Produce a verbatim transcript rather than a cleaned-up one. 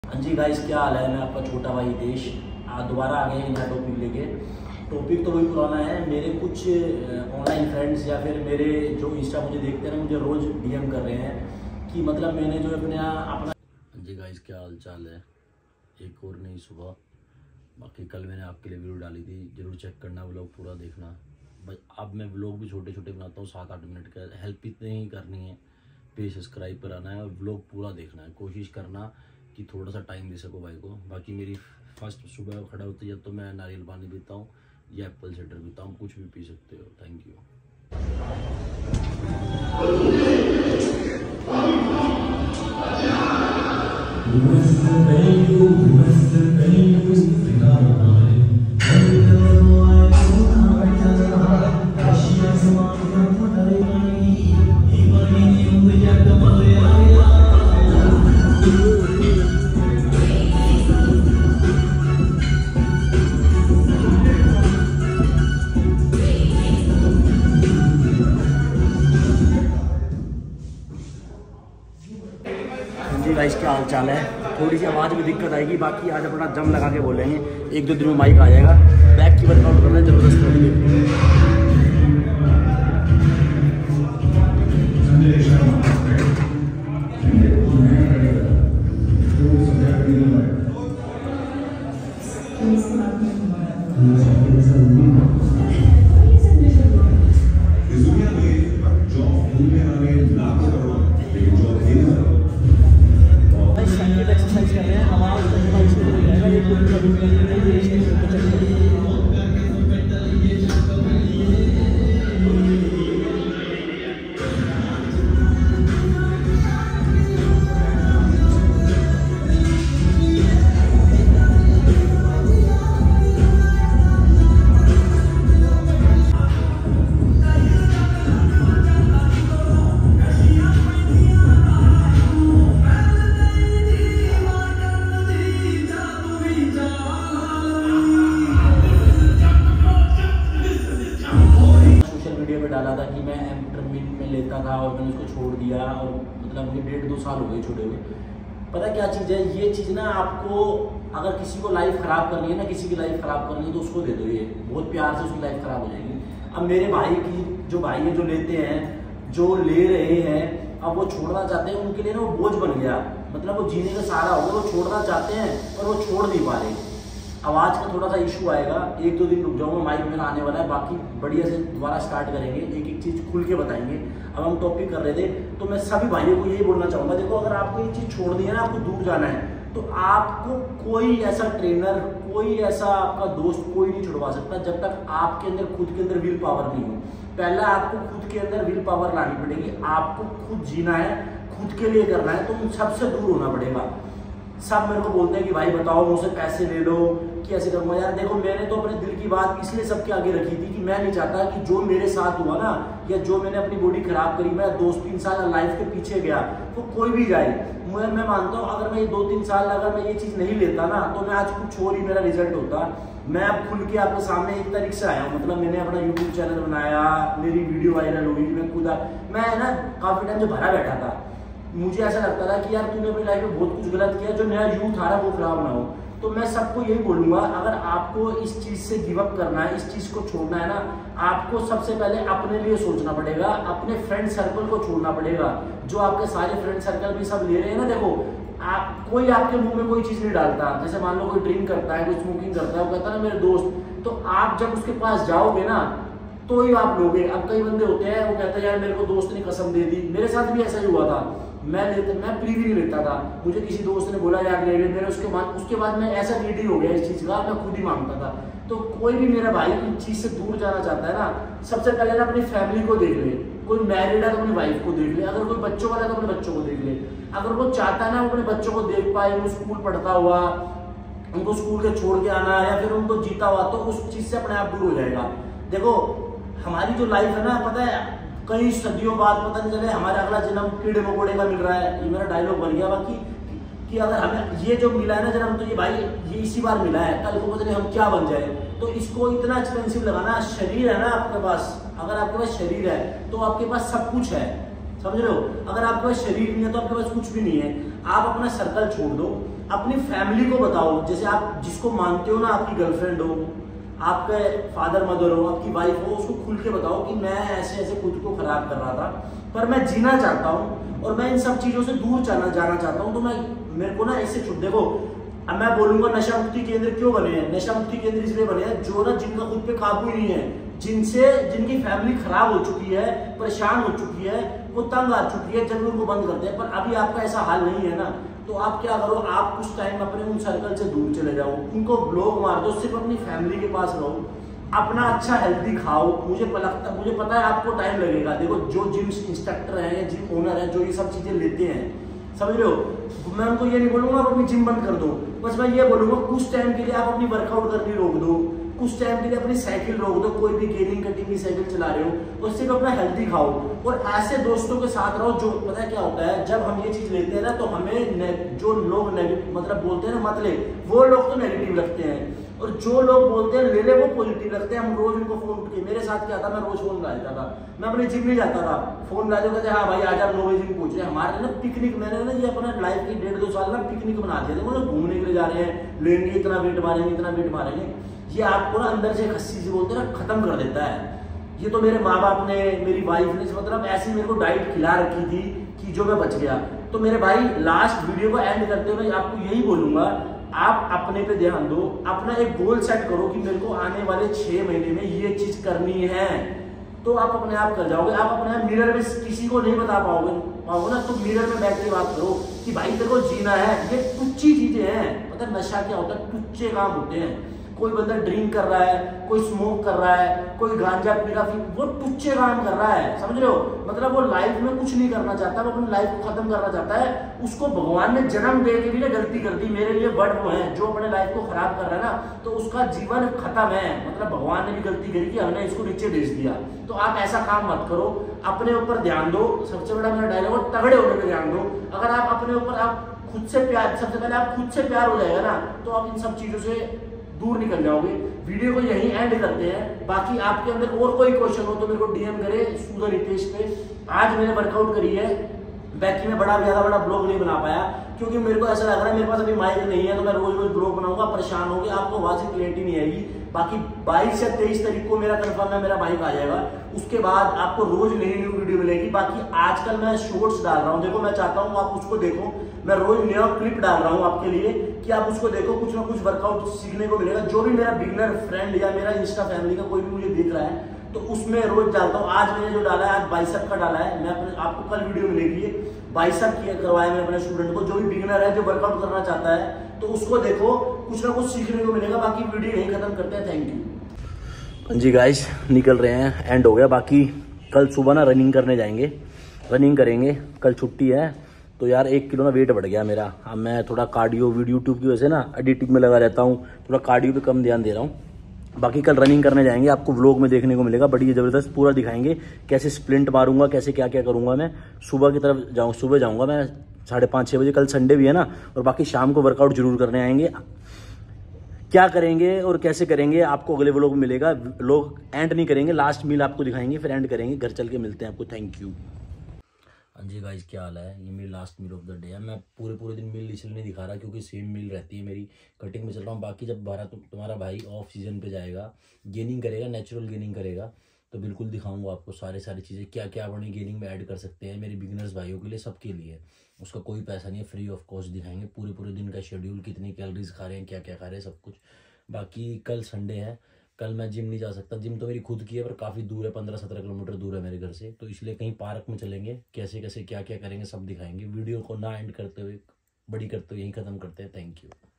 हाँ जी गाइस, क्या हाल है। मैं आपका छोटा भाई देश आ, दोबारा आ गए हैं नया टॉपिक लेके। टॉपिक तो वही पुराना है। मेरे कुछ ऑनलाइन फ्रेंड्स या फिर मेरे जो इंस्टा मुझे देखते हैं ना, मुझे रोज़ डीएम कर रहे हैं कि मतलब मैंने जो अपने अपना। हाँ जी गाइस, क्या हाल चाल है। एक और नई सुबह। बाकी कल मैंने आपके लिए वीडियो डाली थी, ज़रूर चेक करना, व्लॉग पूरा देखना। भाई अब मैं व्लॉग भी छोटे छोटे बनाता हूँ, सात आठ मिनट का। हेल्प इतनी ही करनी है, पेज सब्सक्राइब कराना है और व्लॉग पूरा देखना है। कोशिश करना कि थोड़ा सा टाइम दे सको भाई को। बाकी मेरी फर्स्ट सुबह खड़ा होती है तो मैं नारियल पानी पीता हूँ या एप्पल साइडर पीता हूँ, कुछ भी पी सकते हो। Thank you. जी गाइस, क्या हाल चाल है। थोड़ी सी आवाज़ में दिक्कत आएगी, बाकी आज अपना जम लगा के बोलेंगे। एक दो दिन में माइक आ जाएगा। बैक की वर्कआउट करना है, जबरदस्त करेंगे। एक्सरसाइज कर रहे हैं हमारा डाला था कि मैं एम्फेटामिन में लेता था और मैंने उसको छोड़ दिया, और मतलब मुझे डेढ़ दो साल हो गए छोड़े हुए। पता क्या चीज़ है ये चीज़ ना, आपको अगर किसी को लाइफ ख़राब करनी है ना, किसी की लाइफ ख़राब करनी है तो उसको दे दो, ये बहुत प्यार से उसकी लाइफ ख़राब हो जाएगी। अब मेरे भाई की जो भाई है जो लेते हैं, जो ले रहे हैं, अब वो छोड़ना चाहते हैं, उनके लिए ना वो बोझ बन गया। मतलब वो जीने का सहारा हो गया, वो छोड़ना चाहते हैं पर वो छोड़ नहीं पा रहे। आवाज़ का थोड़ा सा इशू आएगा, एक दो दिन रुक जाऊँगा, माइक मेरा आने वाला है। बाकी बढ़िया से दोबारा स्टार्ट करेंगे, एक एक चीज़ खुल के बताएंगे। अब हम टॉपिक कर रहे थे तो मैं सभी भाइयों को यही बोलना चाहूँगा, देखो अगर आपको ये चीज़ छोड़नी है ना, आपको दूर जाना है, तो आपको कोई ऐसा ट्रेनर, कोई ऐसा आपका दोस्त कोई नहीं छुड़वा सकता जब तक आपके अंदर खुद के अंदर विल पावर नहीं हो। पहला आपको खुद के अंदर विल पावर लानी पड़ेगी। आपको खुद जीना है, खुद के लिए करना है, तो उन सबसे दूर होना पड़ेगा। सब मेरे को बोलते हैं कि भाई बताओ मुझसे पैसे ले लो कि ऐसे करूँगा। यार देखो, मैंने तो अपने दिल की बात इसलिए सबके आगे रखी थी कि मैं नहीं चाहता कि जो मेरे साथ हुआ ना, या जो मैंने अपनी बॉडी खराब करी, मैं दो तीन साल लाइफ के पीछे गया, तो कोई भी जाए। मैं मैं मानता हूँ अगर मैं ये दो तीन साल अगर मैं ये चीज़ नहीं लेता ना, तो मैं आज कुछ और ही मेरा रिजल्ट होता। मैं अब खुल के आपके सामने एक तरीके से आया हूँ। मतलब मैंने अपना यूट्यूब चैनल बनाया, मेरी वीडियो वायरल हुई, मैं खुद मैं ना काफ़ी टाइम से भरा बैठा था। मुझे ऐसा लगता था कि यार तूने अपनी लाइफ में बहुत कुछ गलत किया, जो नया यूथ आ रहा है वो खराब ना हो। तो मैं सबको यही बोलूँगा, अगर आपको इस चीज़ से गिव अप करना है, इस चीज़ को छोड़ना है ना, आपको सबसे पहले अपने लिए सोचना पड़ेगा, अपने फ्रेंड सर्कल को छोड़ना पड़ेगा। जो आपके सारे फ्रेंड सर्कल भी सब ले रहे हैं ना, देखो आप कोई आपके मुंह में कोई चीज़ नहीं डालता। जैसे मान लो कोई ड्रिंक करता है, कोई स्मोकिंग करता है, वो कहता है ना मेरे दोस्त, तो आप जब उसके पास जाओगे ना तो ही आप लोगे। अब कई बंदे होते हैं वो कहते हैं यार मेरे को दोस्त ने कसम दे दी, मेरे साथ भी ऐसा ही हुआ था। मैं लेते मैं प्री भी नहीं लेता था, मुझे किसी दोस्त ने बोला यार ले ले, मेरे उसके बाद उसके बाद मैं ऐसा नीडी हो गया इस चीज़ का, मैं खुद ही मांगता था। तो कोई भी मेरा भाई इस चीज़ से दूर जाना चाहता है ना, सबसे पहले ना अपनी फैमिली को देख ले। कोई मैरिड है तो अपनी वाइफ को देख ले, अगर कोई बच्चों वाला है तो अपने बच्चों को देख ले। अगर वो चाहता है ना वो अपने बच्चों को देख पाए, वो स्कूल पढ़ता हुआ, उनको स्कूल के छोड़ के आना या फिर उनको जीता हुआ, तो उस चीज़ से अपने आप दूर हो जाएगा। देखो हमारी जो लाइफ है ना, पता है कई सदियों बाद पता नहीं चले हमारा अगला जन्म कीड़े मकोड़े का मिल रहा है। ये मेरा डायलॉग बन गया। बाकी कि अगर हमें ये जो मिला है ना जन्म, तो ये भाई ये इसी बार मिला है, कल को पता नहीं हम क्या बन जाए। तो इसको इतना एक्सपेंसिव लगाना। शरीर है ना आपके पास, अगर आपके पास शरीर है तो आपके पास सब कुछ है, समझ रहे हो। अगर आपके पास शरीर नहीं है तो आपके पास कुछ भी नहीं है। आप अपना सर्कल छोड़ दो, अपनी फैमिली को बताओ, जैसे आप जिसको मानते हो ना, आपकी गर्लफ्रेंड हो, आपके फादर मदर हो, आपकी वाइफ हो, उसको खुल के बताओ कि मैं ऐसे ऐसे खुद को खराब कर रहा था, पर मैं जीना चाहता हूँ और मैं इन सब चीजों से दूर चलना जाना चाहता हूँ, तो मैं मेरे को ना ऐसे छुट देखो। अब मैं बोलूंगा नशा मुक्ति केंद्र क्यों बने हैं? नशा मुक्ति केंद्र इसलिए बने हैं जो ना जिनका खुद पे काबू ही नहीं है, जिनसे जिनकी फैमिली खराब हो चुकी है, परेशान हो चुकी है, वो तंग आ चुकी है, जब उनको बंद करते हैं। पर अभी आपका ऐसा हाल नहीं है ना, तो आप क्या करो, आप कुछ टाइम अपने उन सर्कल से दूर चले जाओ, उनको ब्लॉक मार दो, सिर्फ अपनी फैमिली के पास रहो, अपना अच्छा हेल्दी खाओ। मुझे लगता मुझे पता है आपको टाइम लगेगा। देखो जो जिम इंस्ट्रक्टर हैं या जिम ओनर है जो ये सब चीजें लेते हैं, समझ रहे हो, मैं उनको ये नहीं बोलूंगा आप अपनी जिम बंद कर दो, बस मैं ये बोलूंगा कुछ टाइम के लिए आप अपनी वर्कआउट करनी रोक दो, कुछ टाइम के लिए अपनी साइकिल रोक दो, कोई भी गेनिंग कटिंग की साइकिल चला रहे हो, और सिर्फ अपना हेल्दी खाओ और ऐसे दोस्तों के साथ रहो। जो पता है क्या होता है, जब हम ये चीज लेते हैं ना, तो हमें जो लोग नेगेटिव मतलब बोलते हैं ना, मतलब वो लोग तो नेगेटिव रखते हैं, और जो लोग बोलते हैं ले ले वो पॉजिटिव रखते हैं। हम रोज उनको फोन उठ, मेरे साथ क्या था, मैं रोज फोन ला देता था, मैं अपने जिम नहीं जाता था, फोन ला देता था, हाँ भाई आज आप नौ बजे जिम पहुंच रहे हैं, हमारे ना पिकनिक, मैंने ना ये अपना लाइफ की डेढ़ दो साल ना पिकनिक बना दिया, देखो ना घूमने के लिए जा रहे हैं, लेंगे इतना वेट मारेंगे इतना वेट मारेंगे, ये आपको ना अंदर से खस्सी से बोलते हैं ना, खत्म कर देता है। ये तो मेरे माँ बाप ने, मेरी वाइफ ने मतलब ऐसी मेरे को डाइट खिला रखी थी कि जो मैं बच गया। तो मेरे भाई लास्ट वीडियो को एंड करते हुए आपको यही बोलूंगा, आप अपने पे ध्यान दो, अपना एक गोल सेट करो कि मेरे को आने वाले छह महीने में ये चीज करनी है, तो आप अपने आप कर जाओगे। आप अपने आप मिरर में किसी को नहीं बता पाओगे पाओगे ना, तो मिरर में बैठ के बात करो कि भाई तेरे को जीना है। ये टुच्ची चीजें हैं, मतलब नशा क्या होता है, टुच्चे काम होते हैं। कोई बंदा ड्रिंक कर रहा है, कोई स्मोक कर रहा है, कोई गांजा पी रहा, वो टुच्चे काम कर रहा है, समझ रहे हो, मतलब वो लाइफ में कुछ नहीं करना चाहता, वो अपनी लाइफ को खत्म करना चाहता है। उसको भगवान ने जन्म दे के भी ना गलती कर दी, मेरे लिए वर्ड वो है, जो अपने लाइफ को खराब कर रहा है ना, तो उसका जीवन खत्म है, मतलब भगवान ने भी गलती करी कि हमने इसको नीचे भेज दिया। तो आप ऐसा काम मत करो, अपने ऊपर ध्यान दो। सबसे बड़ा मेरा डायलॉग, तगड़े होने पर ध्यान दो। अगर आप अपने ऊपर आप खुद से प्यार, सबसे पहले आप खुद से प्यार हो जाएगा ना, तो आप इन सब चीजों से दूर निकल जाओगे। वीडियो को यहीं एंड करते हैं, बाकी आपके अंदर और कोई क्वेश्चन हो तो मेरे को डीएम करे सूदा रितेश पे। आज मैंने वर्कआउट करी है, बाकी में बड़ा ज्यादा बड़ा ब्लॉग नहीं बना पाया क्योंकि मेरे को ऐसा लग रहा है मेरे पास अभी माइक नहीं है, तो मैं रोज रोज ब्लॉग बनाऊंगा, परेशान होंगे, आपको आवाज की क्लियरिटी नहीं आएगी। बाकी बाईस या तेईस तारीख को मेरा कंफर्म है, मेरा बाइक आ जाएगा, उसके बाद आपको रोज नई न्यू वीडियो मिलेगी। बाकी आजकल मैं शॉर्ट्स डाल रहा हूँ, देखो मैं चाहता हूँ आप उसको देखो, मैं रोज नया क्लिप डाल रहा हूँ आपके लिए कि आप उसको देखो, कुछ ना कुछ वर्कआउट सीखने को मिलेगा। जो भी मेरा बिगनर फ्रेंड या मेरा इंस्टा फैमिली का कोई भी मुझे देख रहा है तो उसमें रोज डालता हूँ। आज मैंने जो डाला है, आज बाइसेप का डाला है, मैं अपने आपको कल वीडियो मिलेगी, बाइसेप किया करवाया मैं अपने स्टूडेंट को, जो भी बिगनर है जो वर्कआउट करना चाहता है तो उसको देखो, कुछ ना कुछ सीखने को मिलेगा। बाकी वीडियो यहीं खत्म करते हैं, थैंक यू जी गाइस, निकल रहे हैं, एंड हो गया। बाकी कल सुबह ना रनिंग करने जाएंगे, रनिंग करेंगे, कल छुट्टी है, तो यार एक किलो ना वेट बढ़ गया मेरा। अब मैं थोड़ा कार्डियो वीडियो यूट्यूब की वजह से ना एडिटिंग में लगा रहता हूँ, थोड़ा कार्डियो पे कम ध्यान दे रहा हूँ। बाकी कल रनिंग करने जाएंगे, आपको व्लॉग में देखने को मिलेगा, बड़ी जबरदस्त पूरा दिखाएंगे कैसे स्प्लिंट मारूंगा, कैसे क्या क्या करूंगा। मैं सुबह की तरफ जाऊँ, सुबह जाऊँगा मैं साढ़े पाँच छः बजे, कल संडे भी है ना, और बाकी शाम को वर्कआउट जरूर करने आएंगे। क्या करेंगे और कैसे करेंगे आपको अगले व्लॉग में मिलेगा। लोग एंड नहीं करेंगे, लास्ट मील आपको दिखाएंगे, फिर एंड करेंगे, घर चल के मिलते हैं आपको। Thank you. हाँ जी गाइस, क्या हाल है, ये मेरी last meal of the day है। मैं पूरे पूरे दिन मील इसलिए नहीं दिखा रहा क्योंकि सेम मील रहती है मेरी, कटिंग में चल रहा हूँ। बाकी जब बारह तुम तुम्हारा भाई ऑफ सीजन पे जाएगा, गेनिंग करेगा, नेचुरल गेनिंग करेगा, तो बिल्कुल दिखाऊंगा आपको सारे सारी चीज़ें, क्या क्या अपनी गेनिंग में ऐड कर सकते हैं मेरे बिगिनर्स भाइयों के लिए, सबके लिए। उसका कोई पैसा नहीं है, फ्री ऑफ कॉस्ट दिखाएंगे पूरे पूरे दिन का शेड्यूल, कितनी कैलोरीज खा रहे हैं, क्या क्या खा रहे हैं, सब कुछ। बाकी कल संडे है, कल मैं जिम नहीं जा सकता, जिम तो मेरी खुद की है पर काफ़ी दूर है, पंद्रह सत्रह किलोमीटर दूर है मेरे घर से, तो इसलिए कहीं पार्क में चलेंगे, कैसे कैसे क्या क्या करेंगे सब दिखाएंगे। वीडियो को ना एंड करते हुए, बड़ी करते हुए यहीं ख़त्म करते हैं। Thank you.